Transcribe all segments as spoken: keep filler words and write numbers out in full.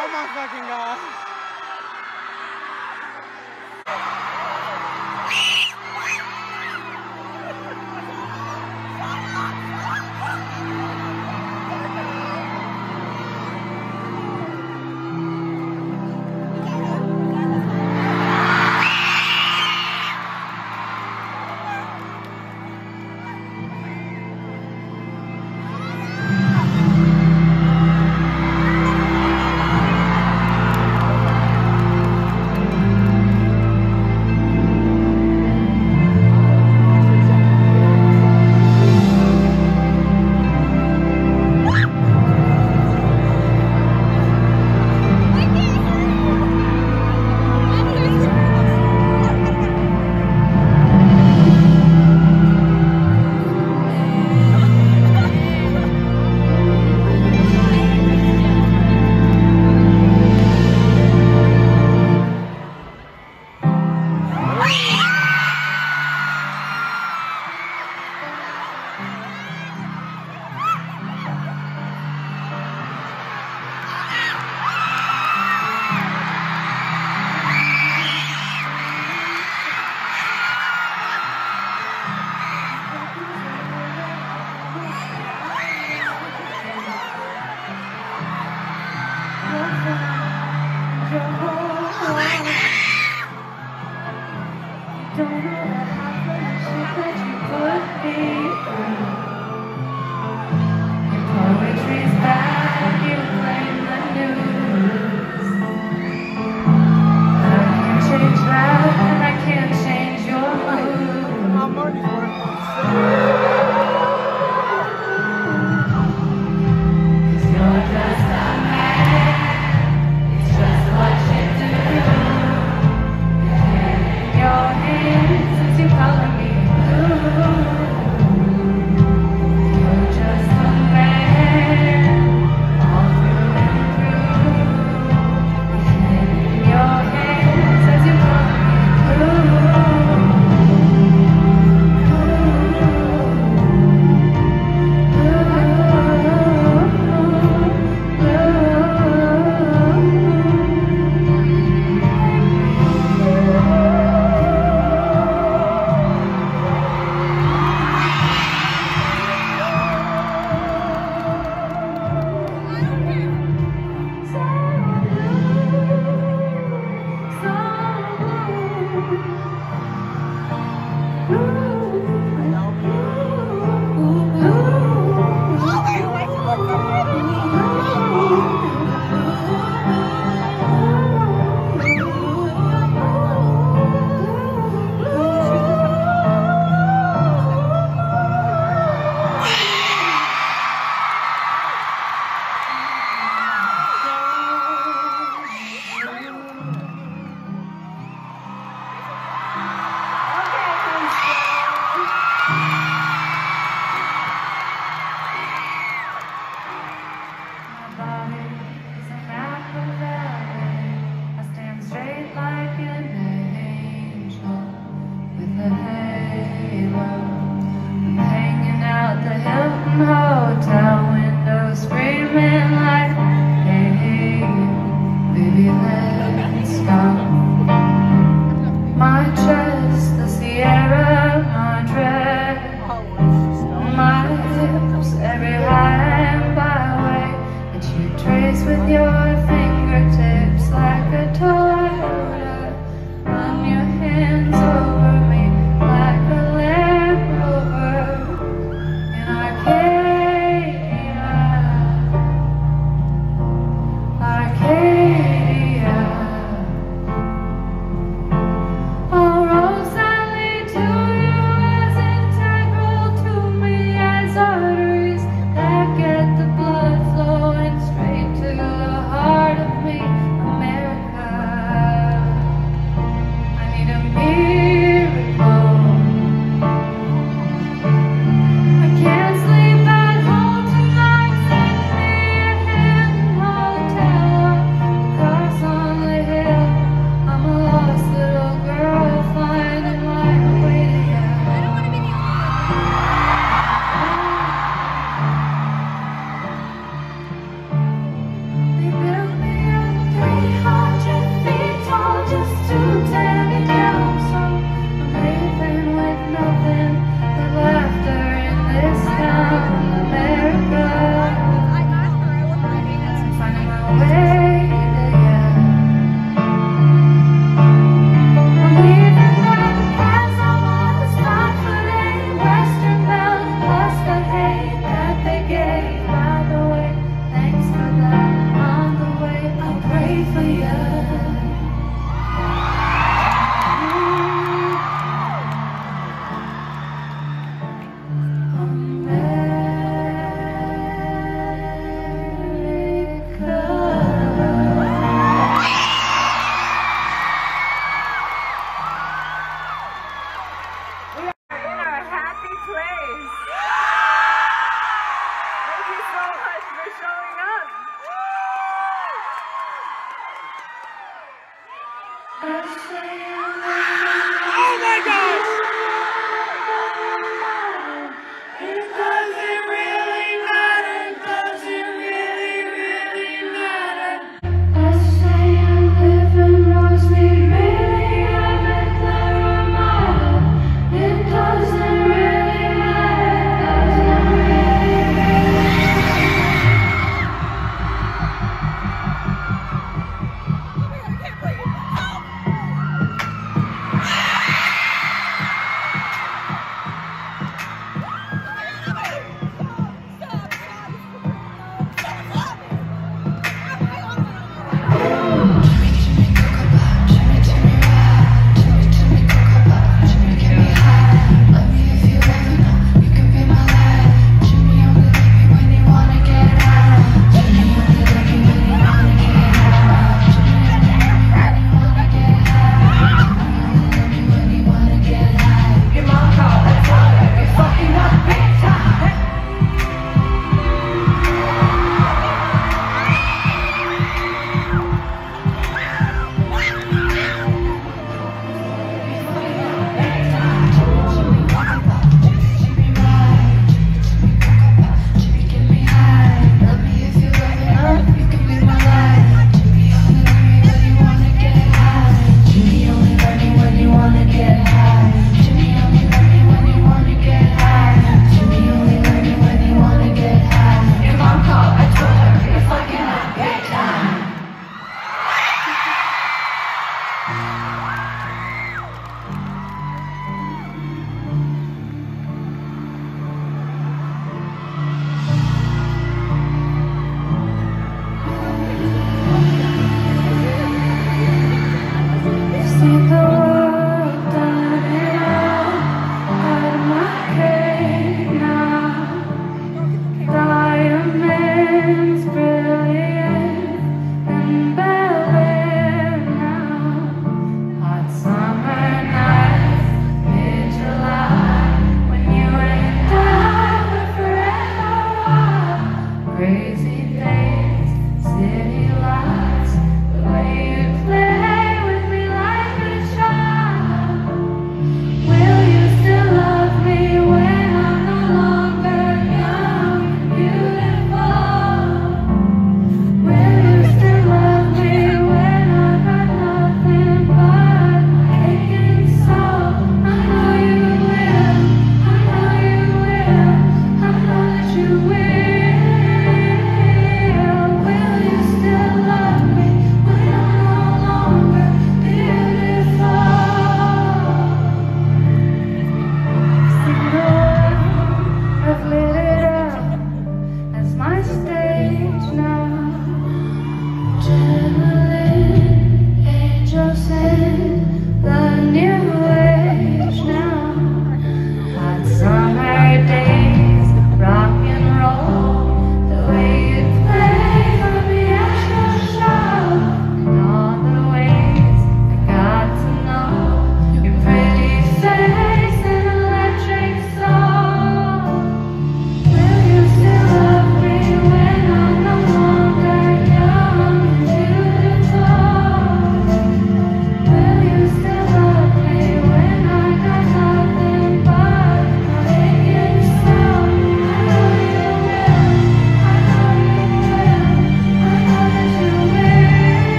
Oh my fucking god. America. Oh my gosh! It doesn't really matter, does it really, really matter? I say I live in Rosny, really I'm at Claramata. It doesn't really matter, doesn't really, really.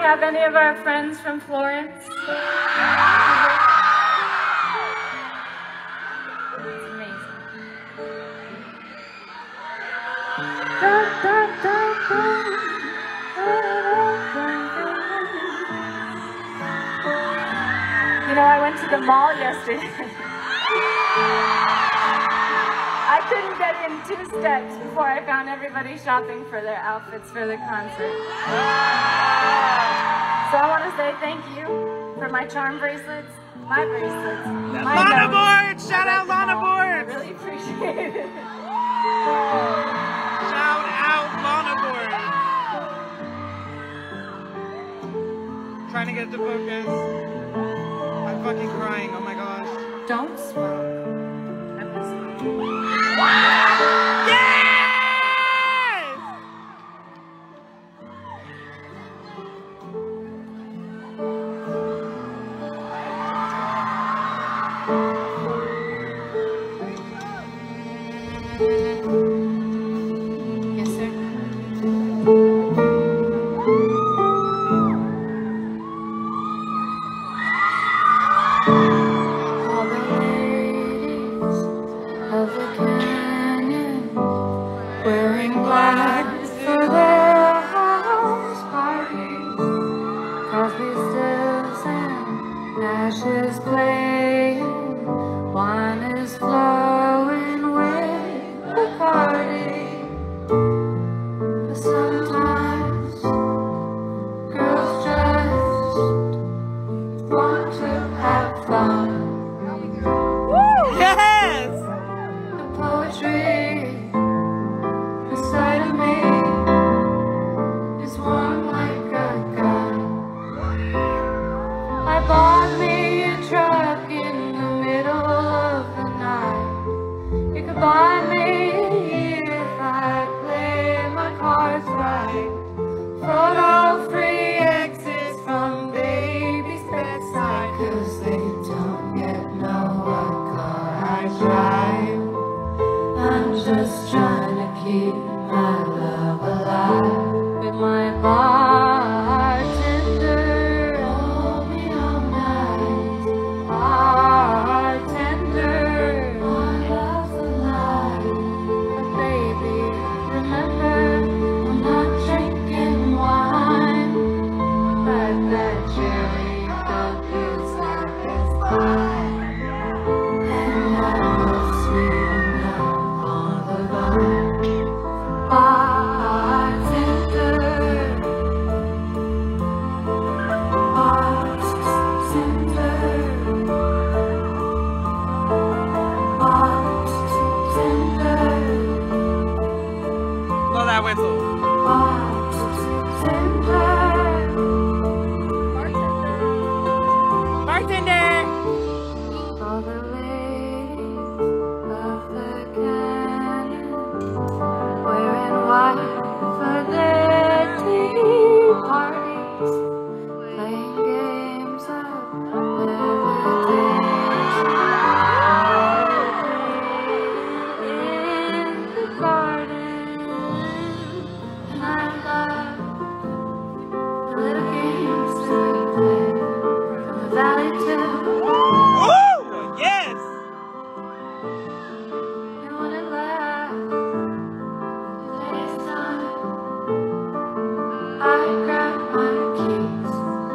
have any of our friends from Florence? It's amazing. Da, da, da, da. You know, I went to the mall yesterday. I couldn't get in two steps before I found everybody shopping for their outfits for the concert. So I want to say thank you for my charm bracelets, my bracelets, my Lana nose. Boards! Shout out Lana I Boards! really appreciate it. Shout out Lana Boards! Trying to get the focus. I'm fucking crying, oh my gosh. Don't smoke. I'm just smoking. Yes! Yes, sir. All the ladies of the canyon wearing black for their house parties. Coffee stills and ashes playing. Wine is flowing with the party. But sometimes girls just want to have fun. Yes! The poetry inside of me is warm like a gun. I bought me a truck in the middle of the night. You could buy me a year if I play my cards right. Photo free exits from baby's bedside, 'cause they don't yet know what car I drive. I'm just trying to keep my love alive with my bartender. Hold me all night, bartender. My love's alive, but baby, remember, I'm not drinking wine. But that cherry Coke is like it's fine. And I love sweet enough on the vine. Bartender, bartender, bartender, Blow that whistle. bartender. Bartender! All the ladies of the canyon wearing white for their tea parties, playing games of levitation in the garden. And I love the little games that we play from the valley to Woo! Yes! and when it lasts, today's time, I grab my keys.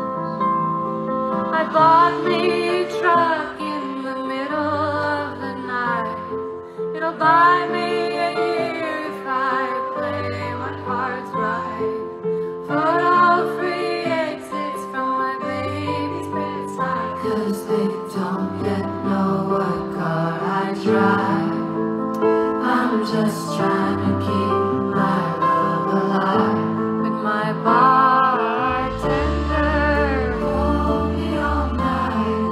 I bought me a truck in the middle of the night. It'll buy me a year if I play my cards right. Photo free exits from my baby's bedside, 'cause they don't yet know what car I drive. I'm just trying to keep my love alive with my bartender. Hold me all night,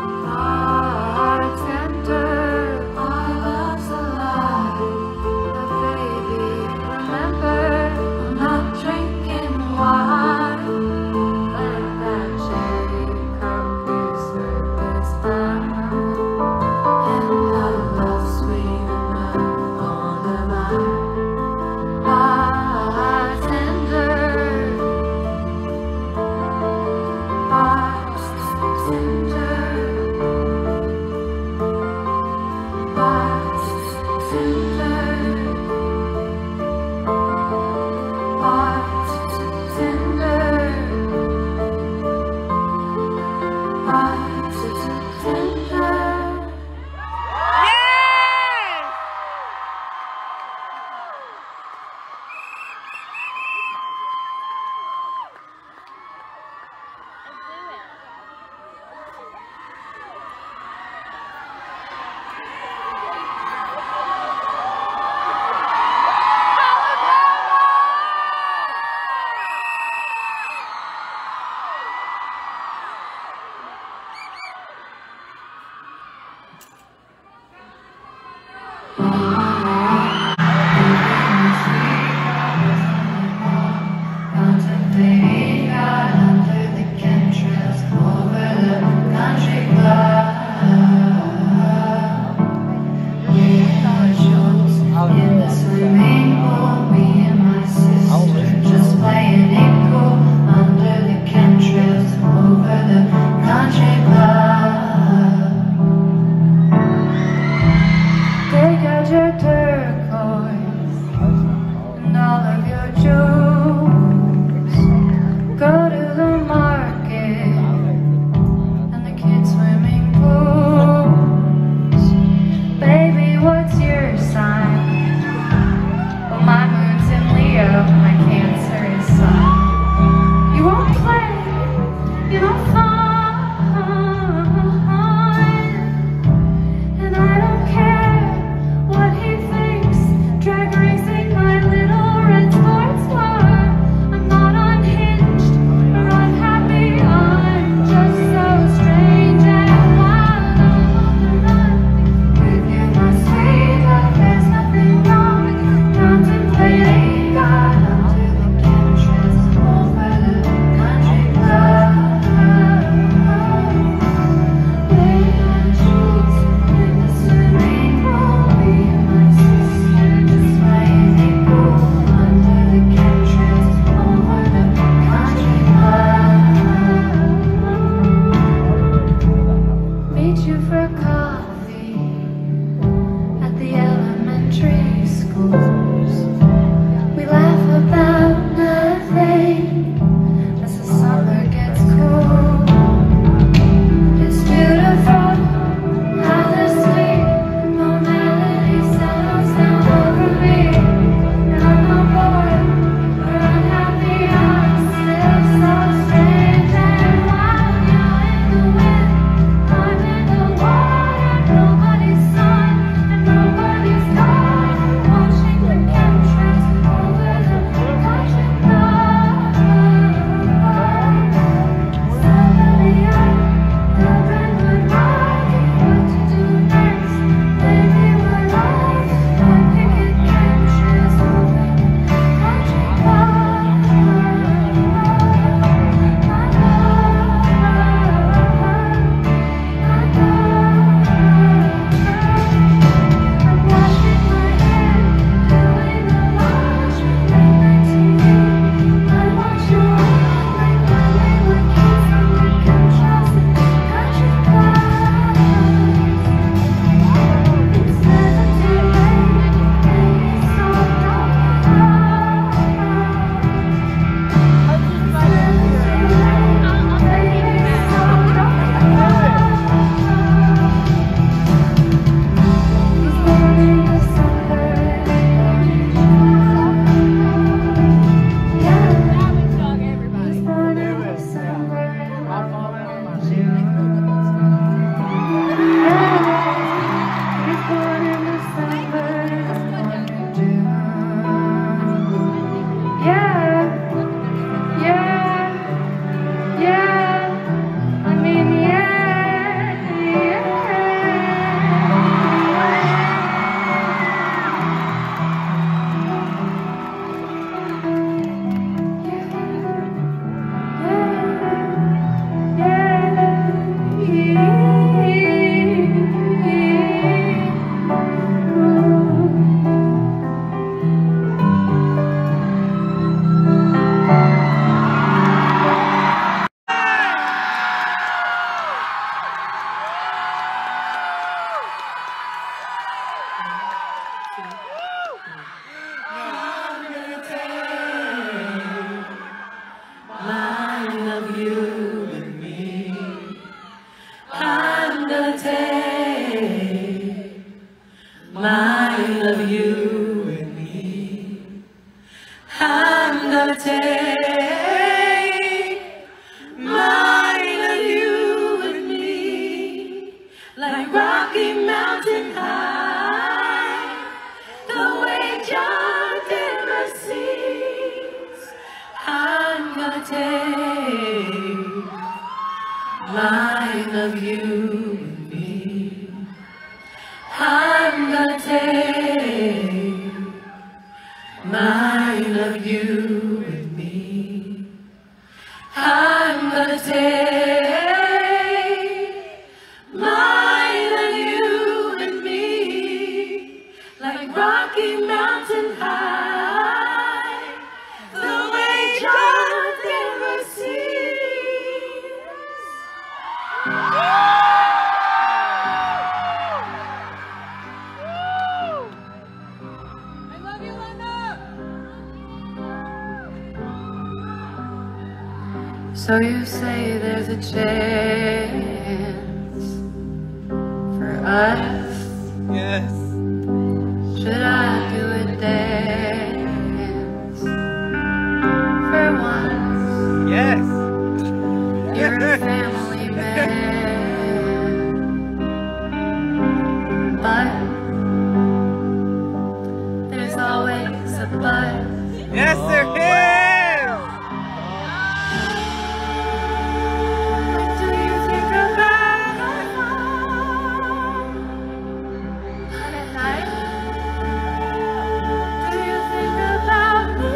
bartender. My love's alive, but baby, remember, I'm not drinking wine. Let that cherry Coke is service fine. And I love sweet enough on the vine. tender. Yes! gonna take mine of you and me. I'm gonna take mine of you and me, like Rocky Mountain High, the way John Denver sees. I'm gonna take mine of you and me. I'm gonna take mine of you and me. I'm gonna take mine of you and me, like Rocky Mountain High, the way John Denver sees. I love you, Linda! So you say there's a chance for us. Yes. Should I do a dance for once? Yes. You're a family man, but there's always a but. Yes, there is. What do you think about at night? Do you think about me?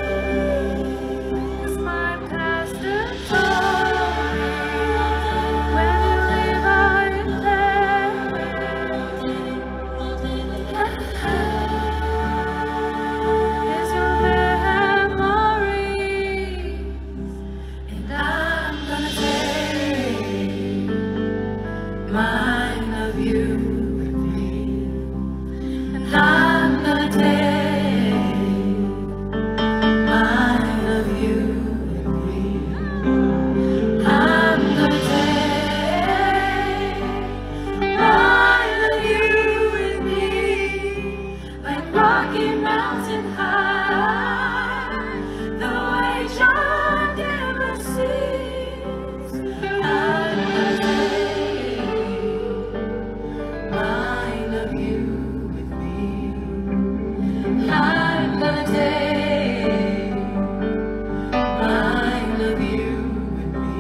Is my past a story? When you leave out in bed, is your memory? And I'm gonna take mine of you and me. And I'm gonna take mine of you and me. I'm gonna take mine of you and me, like Rocky Mountain High, the way John Denver sees. I'm gonna take mine of you and me. I'm gonna take mine of you and me.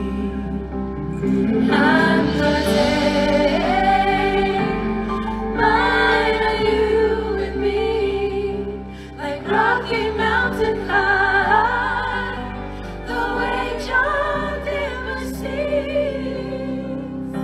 I'm gonna take mine of you and me, like Rocky Mountain High, the way John Denver sees.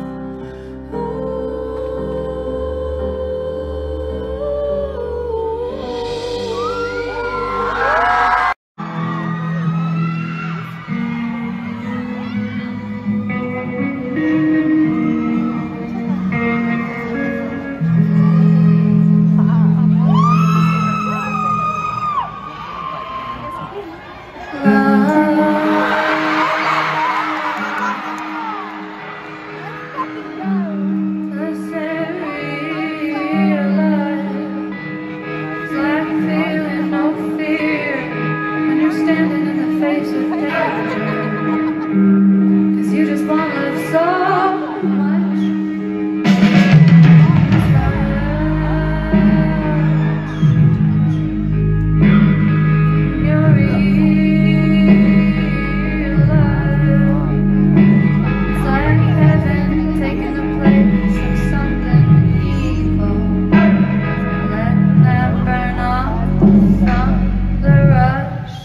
You just want love so much. You're real love. It's like heaven taking the place of something evil. Let that burn off from the rush.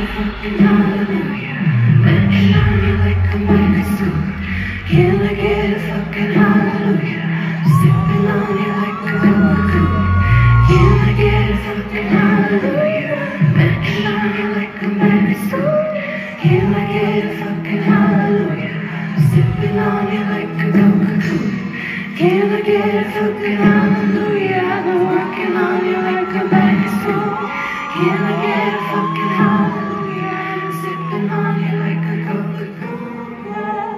a fucking hallelujah. Bending on you like a microscope. Can I get a fucking hallelujah? Sipping on you like a Coca-Cola. Can I get a fucking hallelujah? Bending on you like a microscope. Can I get a fucking hallelujah? Sipping on you like a Coca-Cola. Can I get a fucking hallelujah? I've been working on you like a microscope. Can I get a fucking hallelujah? I'm sipping on you like a Coca-Cola.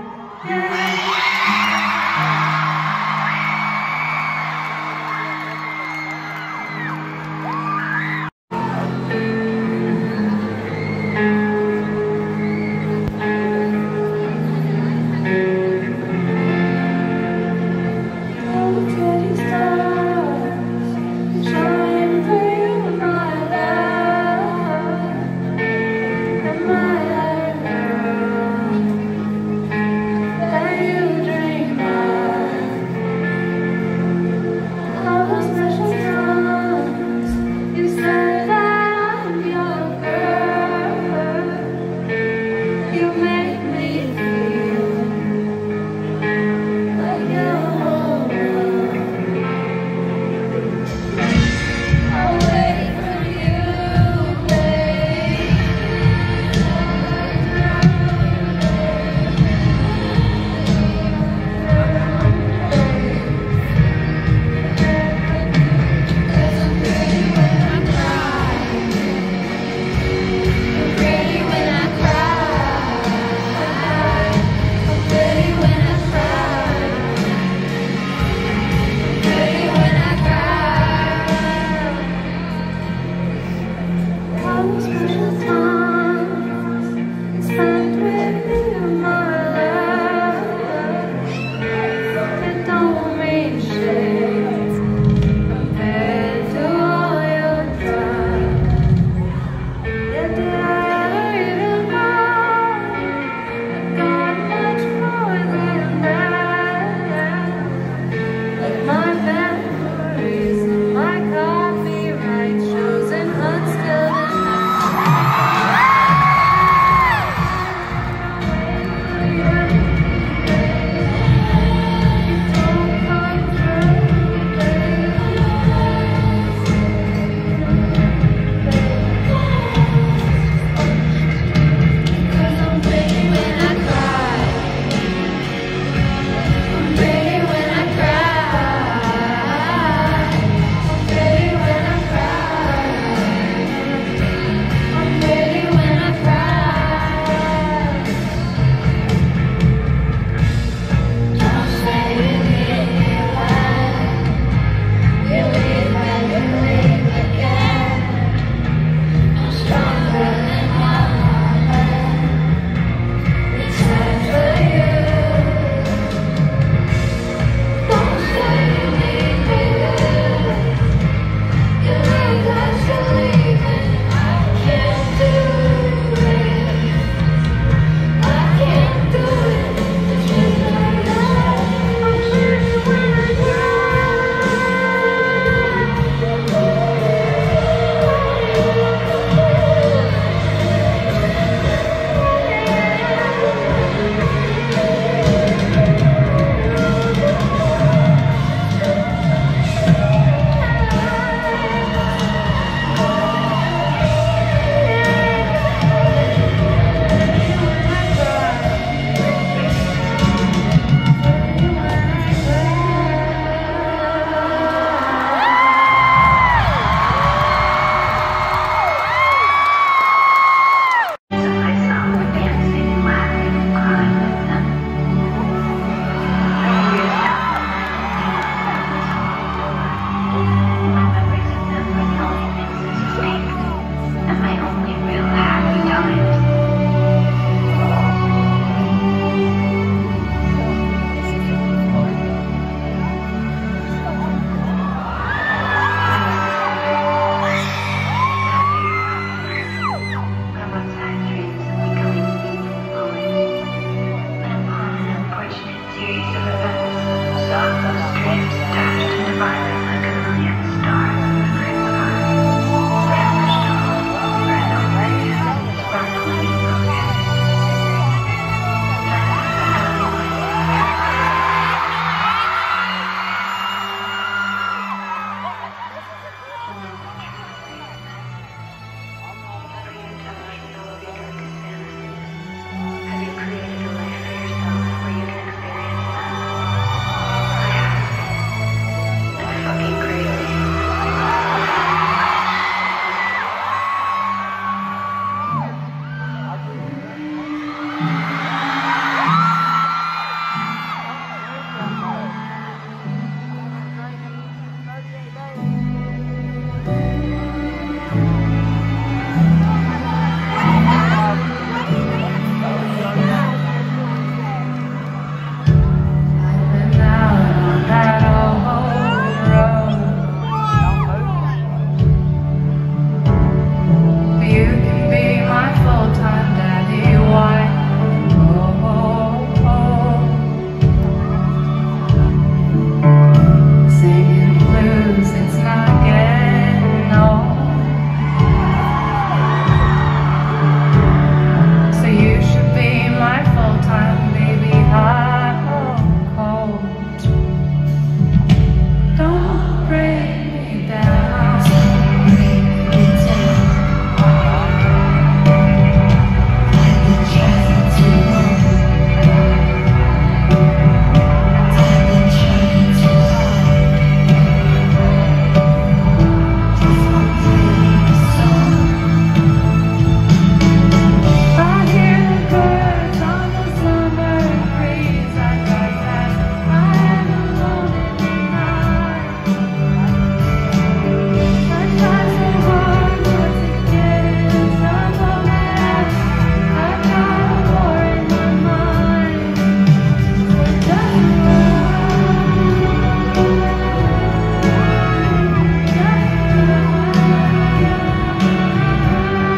Teddy stars shine through my life.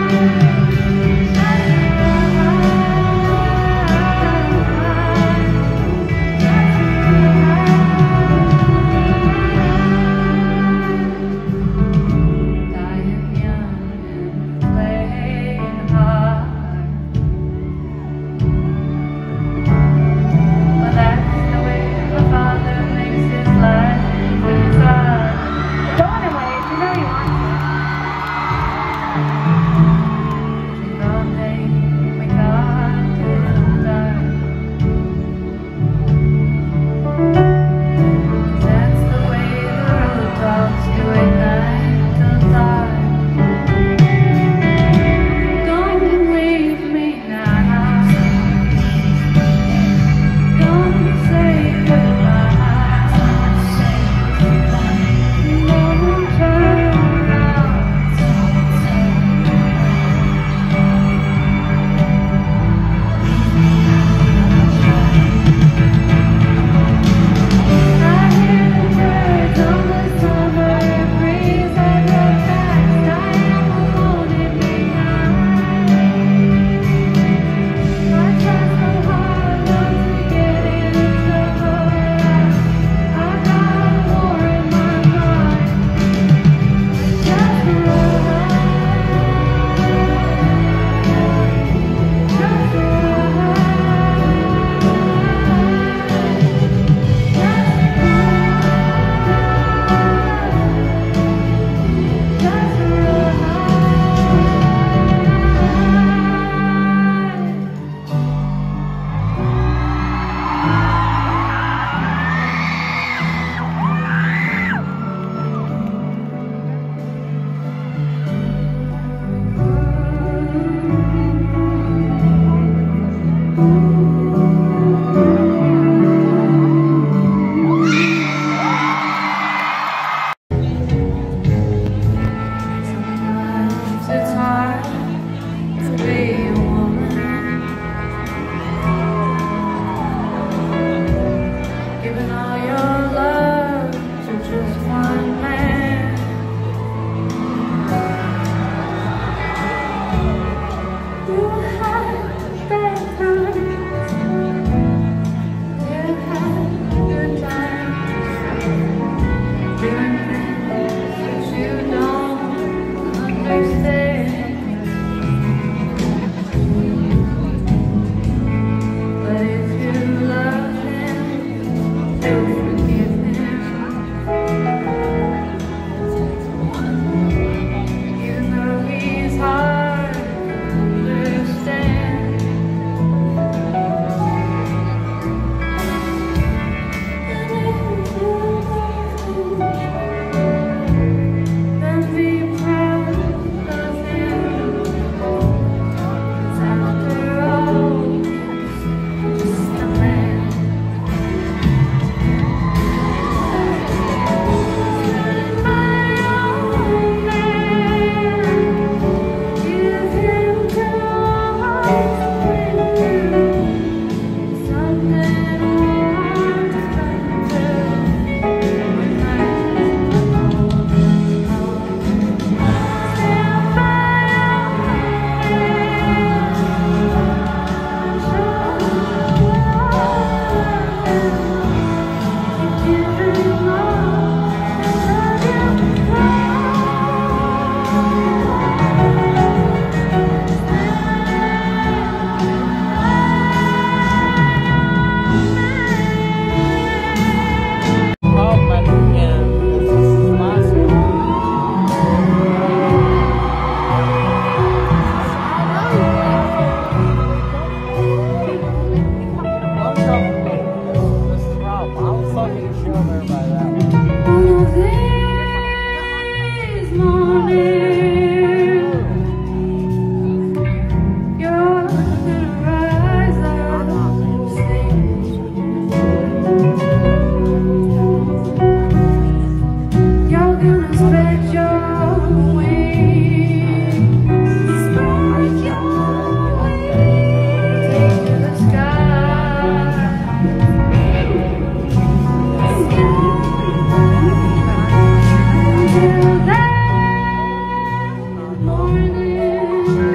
Morning.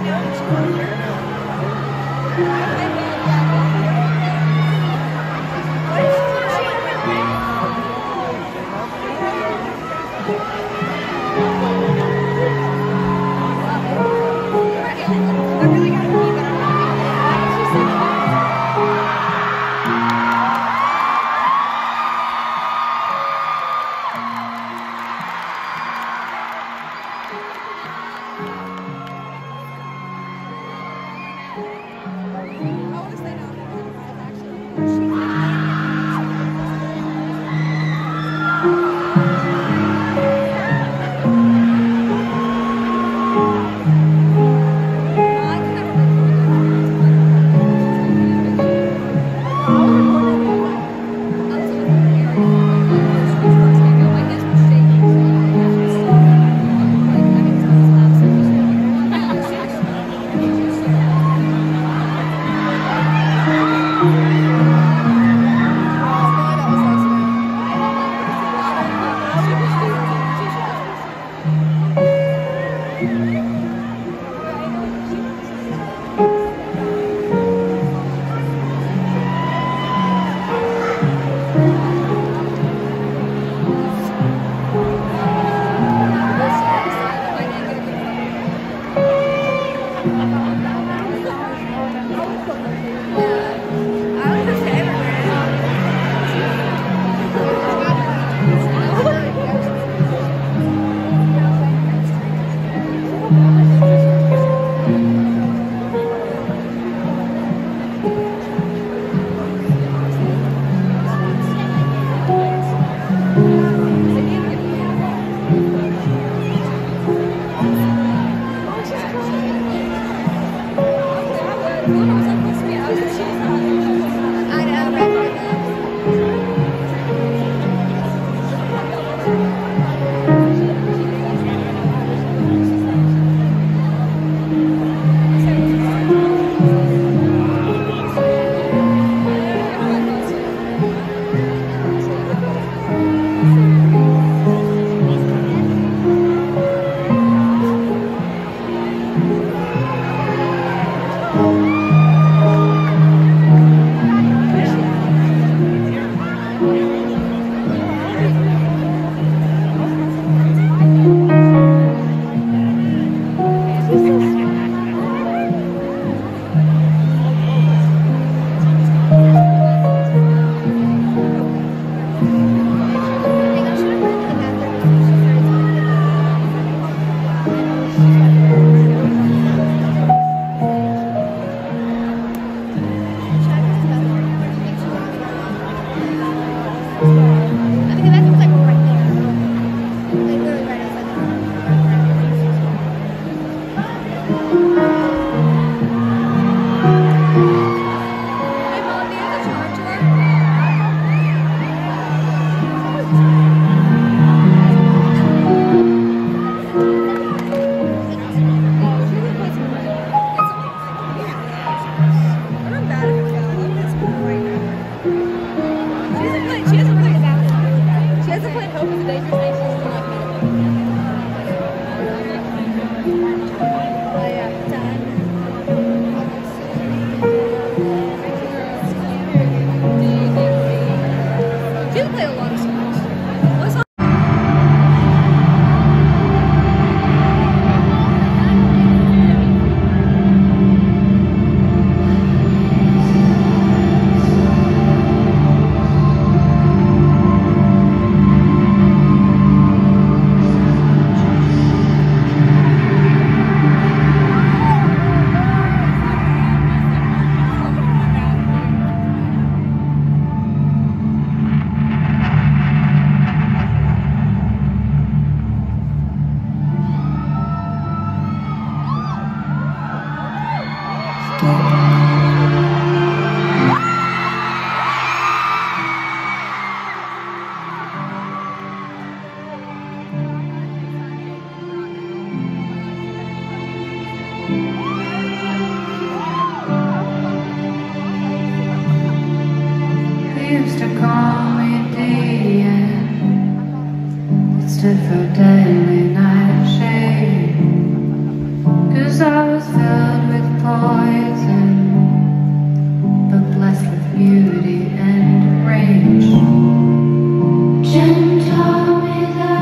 Used to call me Dia. It stood for daily night shade. Cause I was filled with poison, but blessed with beauty and range. Jim told me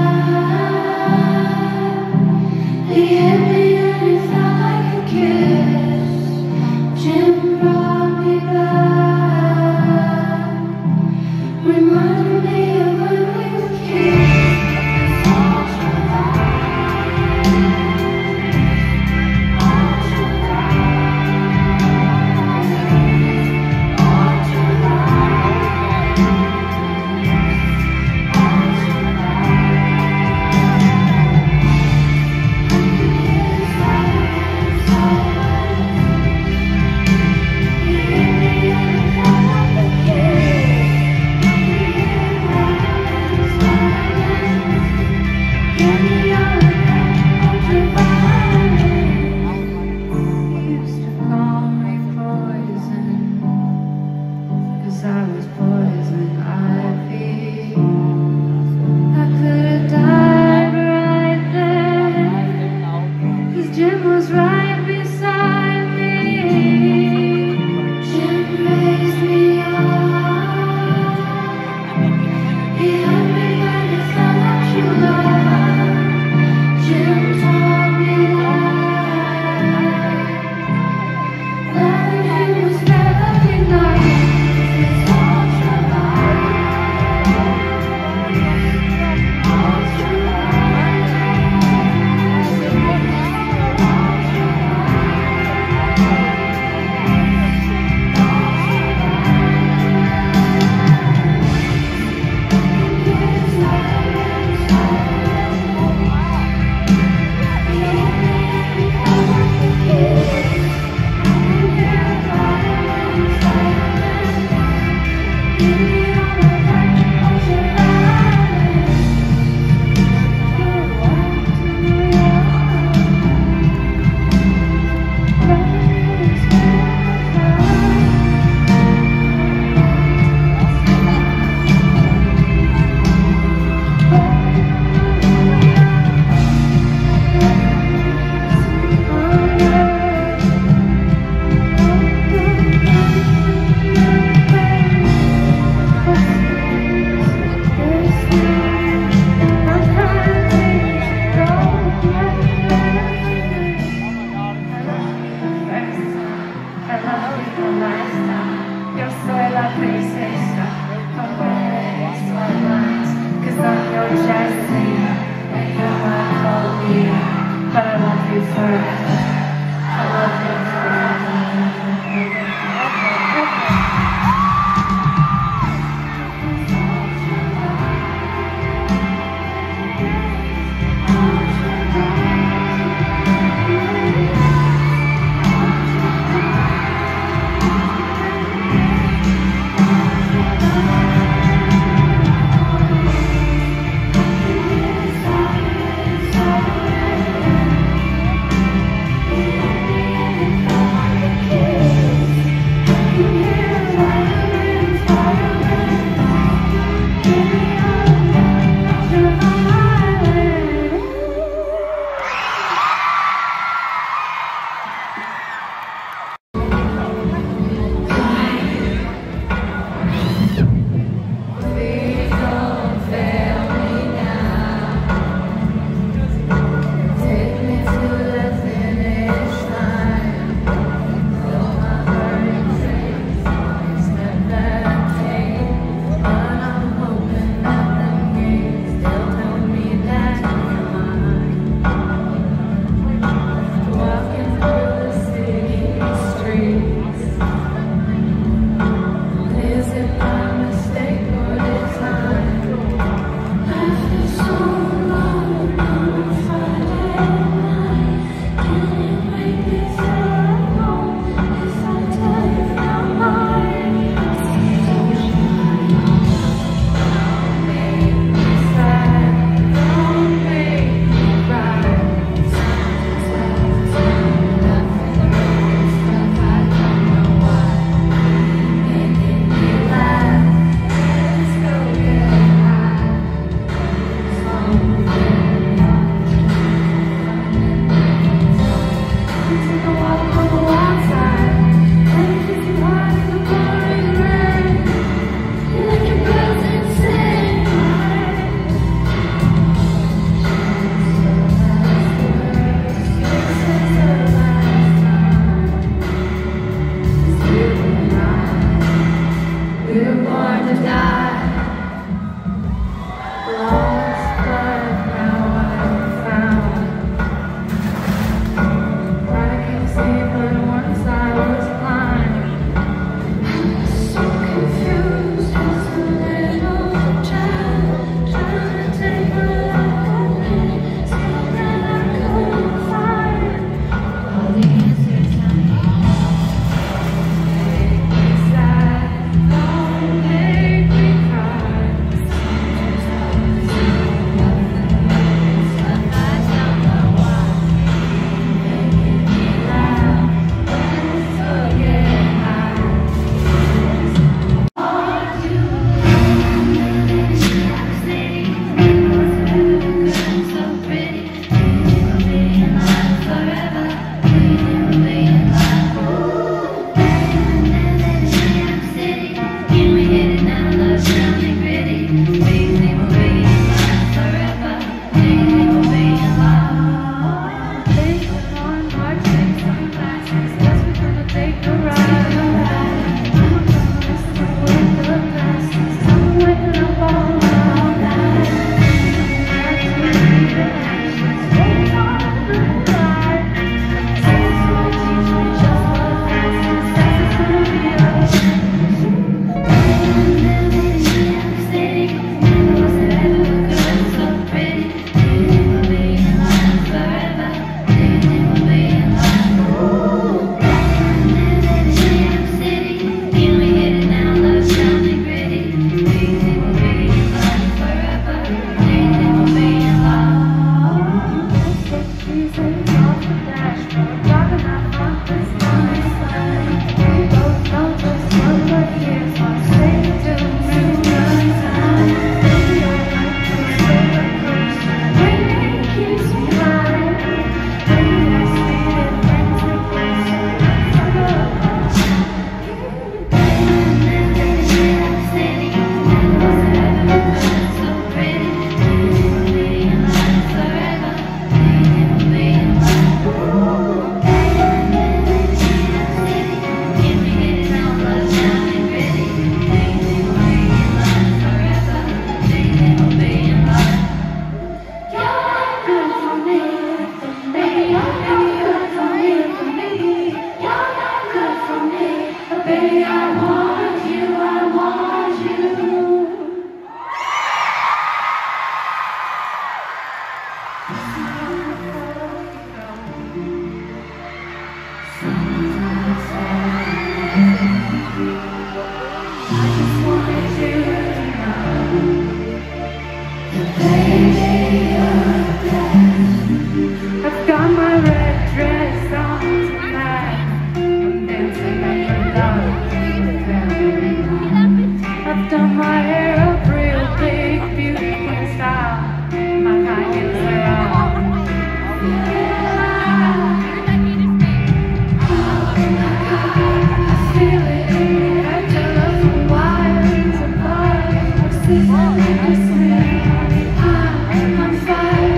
that he hit me and it felt like a kiss. Jim brought me back, reminded me of when we were kids. I was poison ivy. I could have died right there, 'cause Jim was right beside me. Jim raised me up. He held me and it felt like true love. Jim told me that loving him was never enough. Yo soy la princesa, no puedes hablar, 'cause I'm your Jessie, and you're my Julia, but I love you forever, I love you forever. I've got my red dress on tonight. I'm dancing up and down the I've done my hair up real big, beautiful style. My high heels are on. I feel it in the air, telephone wires apart. I'm sizzling, I'm sweet. I'm on fire.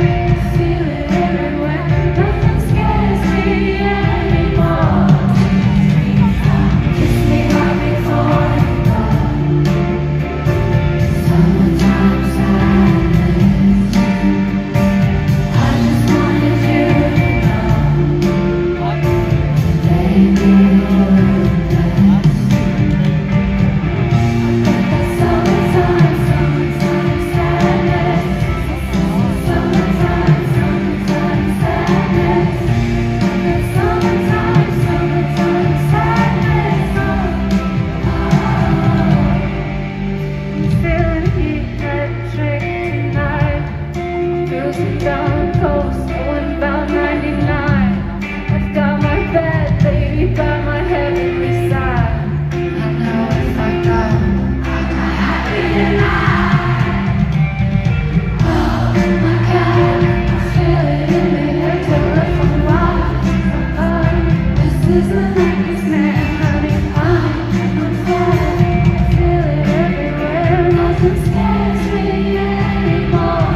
Down coast, going about ninety-nine. I've got my bed, baby, by my heavenly side. I know if I go, I'm not happy tonight. Oh my God, I feel it in the air, telephone wires. Oh, this isn't like this man, honey. I'm on fire. I feel it everywhere. Nothing scares me anymore.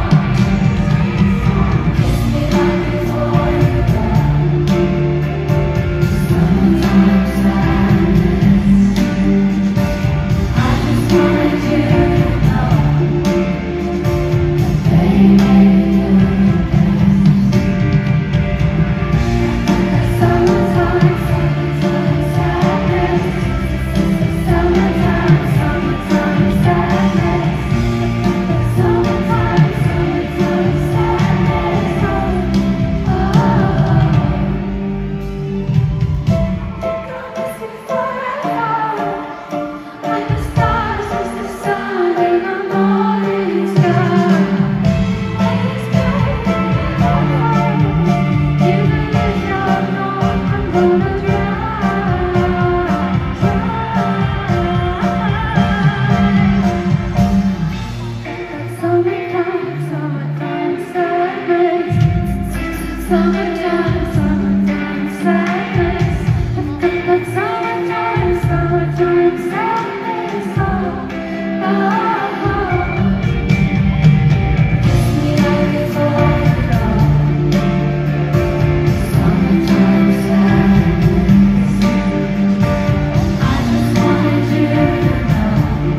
Summertime, summertime sadness. I've got that summertime, summertime sadness. Oh, oh, oh. Kiss me like before you go. Summertime sadness. I just wanted you to know,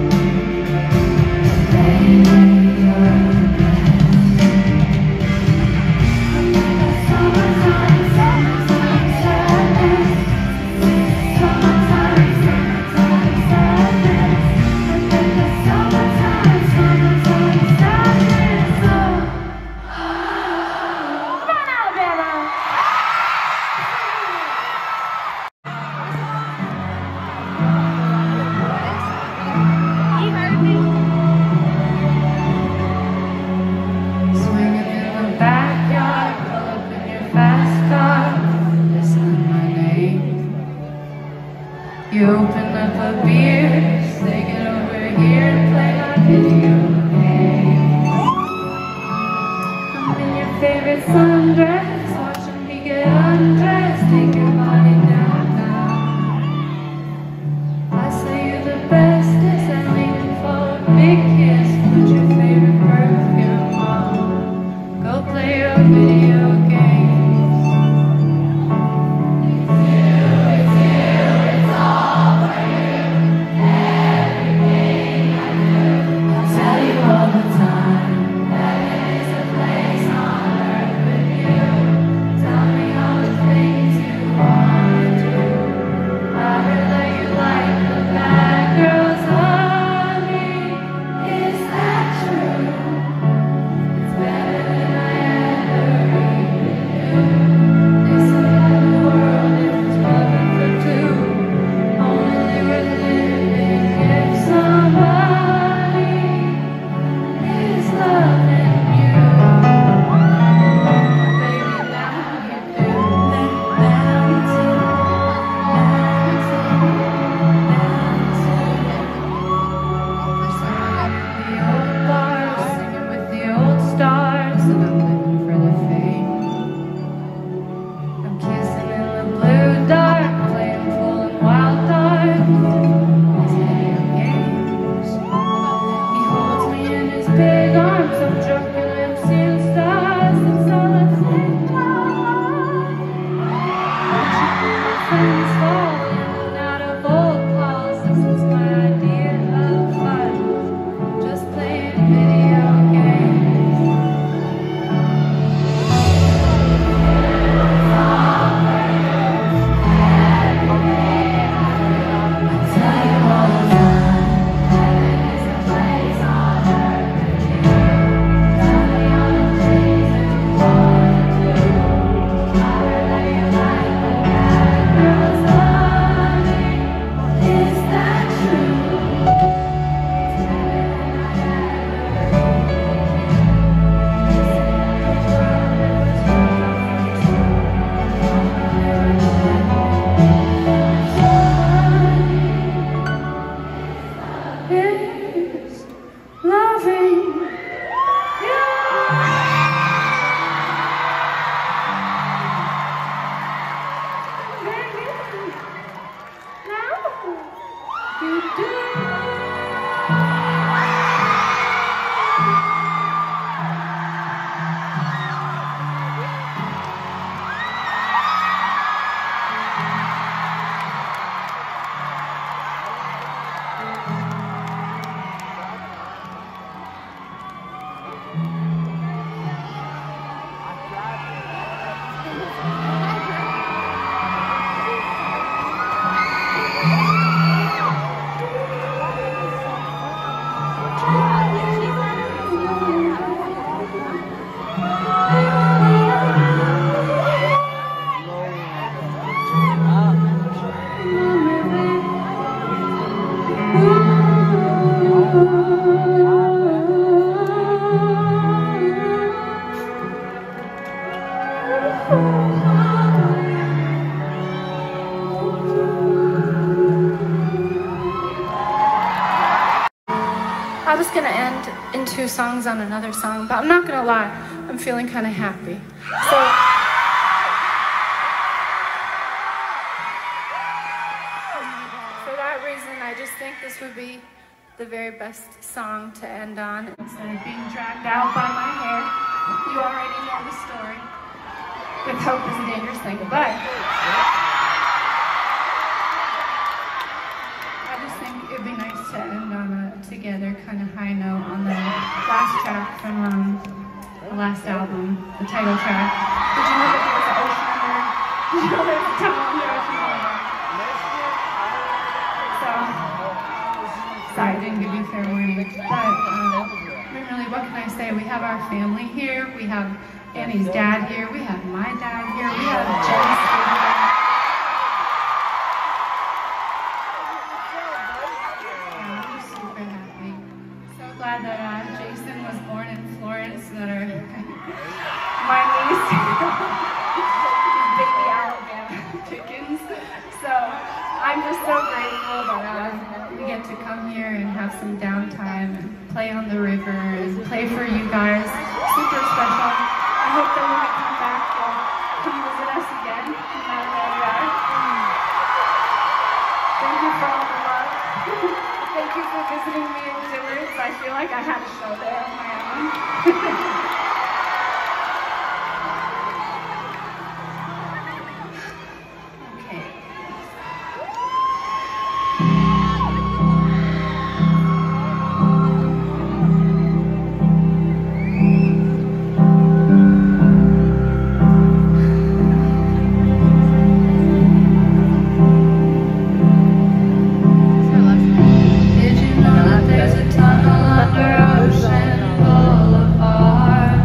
baby, you're the best. Summertime, summertime sadness. Summertime, summertime sadness. I get the summertime, summertime sadness. Oh, come on, Alabama. Swinging in the backyard, pull up in your fast car, listen my name. You open up a beer, say get over here and play our video game. I'm in your favorite sundress, watching me get undressed, take your body downtown. I say you're the bestest, I'm leaning for a big kiss. Put your favorite perfume on, go play your video games. It's you, it's all for you. Everything I do, I'll tell you all the time. There is a place on earth with you. curtains falling out of old closets. This is my idea of fun. Just playing video games. I tell you all the time, there's a place on earth with you. Tell me all the things you want to do. I heard that you like the bad girls love me. Is that true? Is loving you. Now you do. I was gonna end in two songs on another song, but I'm not gonna lie, I'm feeling kind of happy. So, for that reason, I just think this would be the very best song to end on. Instead of being dragged out by my hair, you already know the story. With hope is a dangerous thing, but I just think it'd be nice to end on a together kind of high note on the last track from um, the last album, the title track. Did you know that there was an ocean under? Did you know there was a tunnel under ocean under? So, sorry, I didn't give you fair warning. But, um, I mean, really, what can I say? We have our family here. We have Annie's dad here. We have my dad here. We have Jen's here. Glad that uh, Jason was born in Florence, that are my niece, baby Alabama chickens. So I'm just so grateful that uh, we get to come here and have some downtime and play on the river and play for you guys. Super special. I hope that when we come back, you'll come visit us again, no matter where we are. Thank you for all the love. Thank you for visiting me in Dillard's. I feel like I had a show there of my own. Did you know that there's a tunnel under Ocean Boulevard?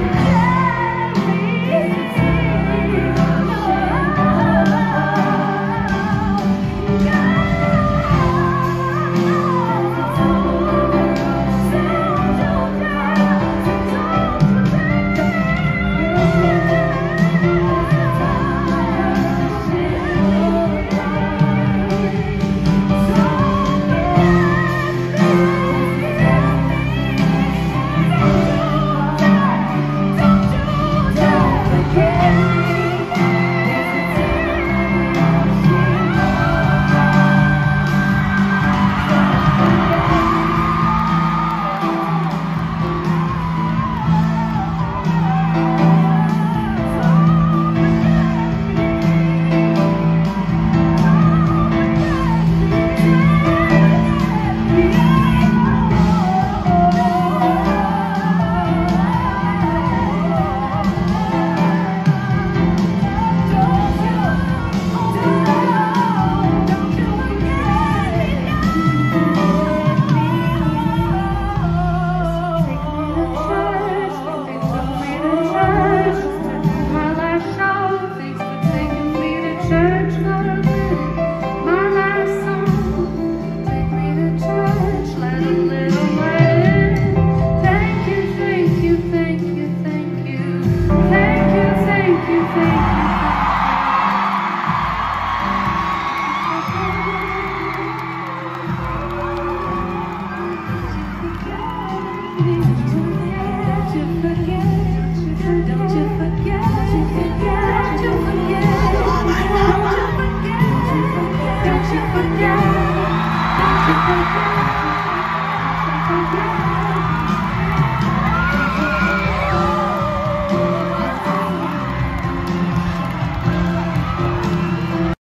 Yeah.